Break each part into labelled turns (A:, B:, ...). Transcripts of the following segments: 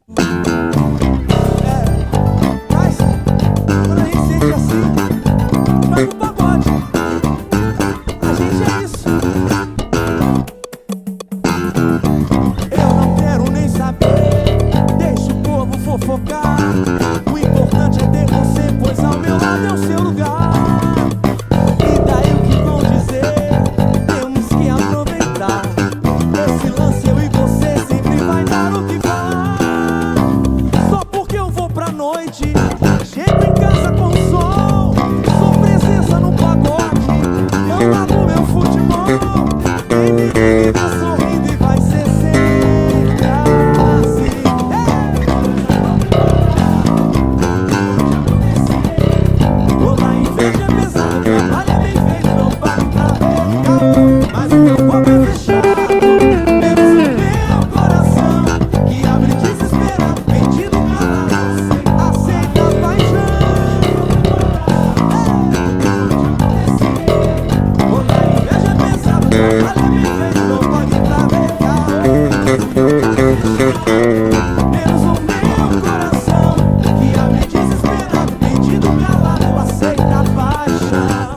A: Mas quando a gente sente assim, vai pro pagode. A gente é isso. Eu não quero nem saber, deixa o povo fofocar. O importante é ter você, pois ao meu lado é o seu lugar. E daí o que vão dizer, temos que aproveitar. Esse lance eu e você sempre vai dar o que falar. Só porque eu vou pra noite, chego em casa com sol. Sou presença no pagode, eu largo meu futebol. Quem me vê tá sorrindo e vai ser sempre assim. Toda inveja é pesada, trabalho é bem feito, não vale pra ver. Mas o meu copo é fechado, menos o meu coração, que abre desesperado, pedindo pra aceita a paixão. Toda inveja é pesada, trabalho é bem feito, não vale pra ver. Menos o meu coração, que abre desesperado, pedindo pra aceita a paixão.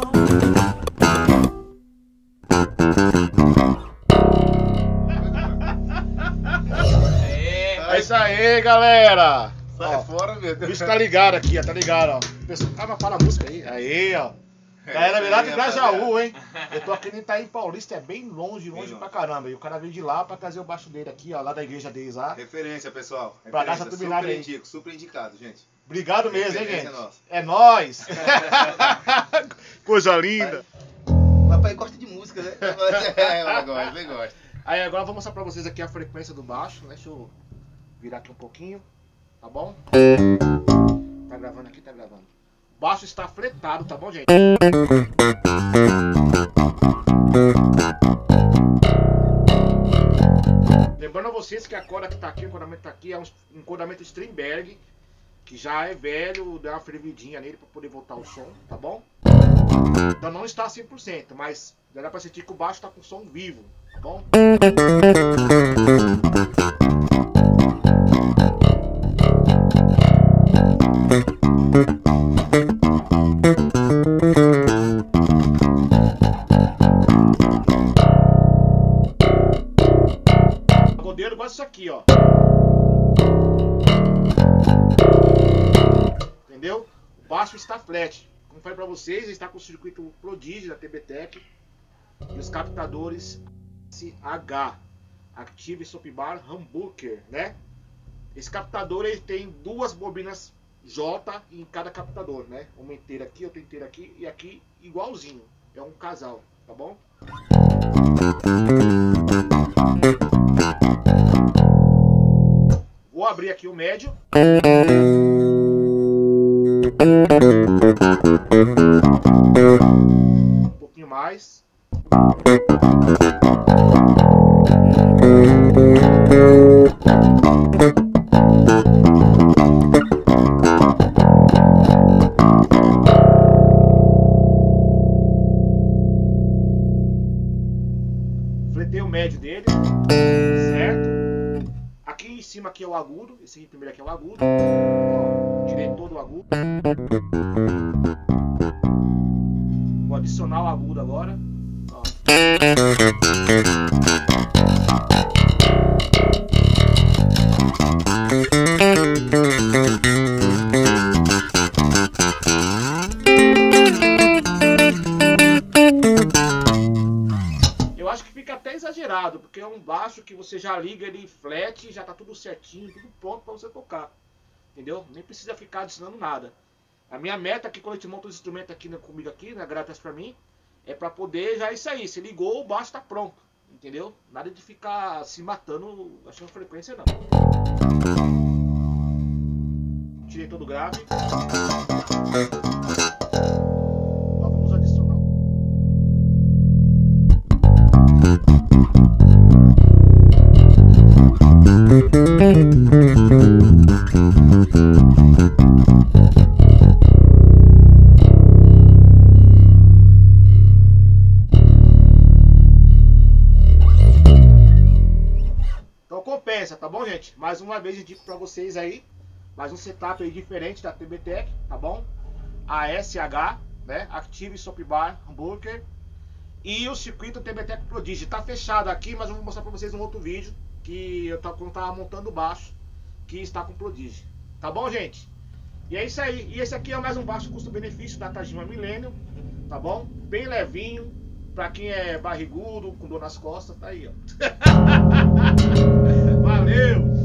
B: É isso aí, galera!
C: Sai
B: Ó,
C: fora, meu
B: o
C: Deus.
B: bicho tá ligado aqui, ó, tá ligado, ó. Pessoal, mas fala a música aí. Aí, ó. Galera, virada de Grajaú, hein? Eu tô aqui no Itaim Paulista, é bem longe
C: longe.
B: pra caramba. E o cara veio de lá pra trazer o baixo dele aqui, ó, lá da igreja deles lá.
C: Referência, pessoal.
B: Pra dar
C: Referência.
B: essa turbinada
C: Super
B: aí.
C: indico, super indicado, gente.
B: Obrigado mesmo, hein,
C: Referência
B: gente?
C: nossa.
B: É nóis! Coisa linda!
C: O papai gosta de música, né? Ele gosta.
B: Aí agora eu vou mostrar pra vocês aqui a frequência do baixo, né? Deixa eu virar aqui um pouquinho, tá bom? Tá gravando aqui, tá gravando. O baixo está fretado, tá bom, gente? Lembrando a vocês que a corda que tá aqui, o encodamento tá aqui, é um encodamento Stringberg, que já é velho, deu uma fervidinha nele pra poder voltar o som, tá bom? Então não está 100%, mas já dá pra sentir que o baixo tá com som vivo, tá bom? O pagodeiro gosta disso aqui, ó. Entendeu? O baixo está flat. Como eu falei pra vocês, ele está com o circuito Prodigy da TB-Tech e os captadores SH Active Soapbar Humbucker, né? Esse captador ele tem duas bobinas J em cada captador, né? Uma inteira aqui, outra inteira aqui e aqui igualzinho. É um casal, tá bom? Vou abrir aqui o médio. Um pouquinho mais. Fletei o médio dele, certo? Aqui em cima aqui é o agudo, esse aqui primeiro aqui é o agudo. Ó, tirei todo o agudo. Vou adicionar o agudo agora. Ó. Eu acho que fica até exagerado, porque é um baixo que você já liga ele flat, já tá tudo certinho, tudo pronto para você tocar. Entendeu? Nem precisa ficar adicionando nada. A minha meta aqui, quando a gente monta os instrumentos aqui comigo aqui, na grátis pra mim, é pra poder já isso aí. Se ligou, o baixo tá pronto. Entendeu? Nada de ficar se matando achando frequência, não. Tirei todo o grave. Agora vamos adicionar. Então compensa, tá bom, gente? Mas mais uma vez indico pra vocês aí, mais um setup aí diferente da TBTech, tá bom? A SH, né? Active Soap Bar Humbucker. E o circuito TBTech Prodigy. Tá fechado aqui, mas eu vou mostrar pra vocês um outro vídeo que eu tava montando o baixo, que está com Prodigy. Tá bom, gente? E é isso aí. E esse aqui é mais um baixo custo-benefício da Tajima Millennium, tá bom? Bem levinho, pra quem é barrigudo, com dor nas costas, tá aí, ó. Valeu!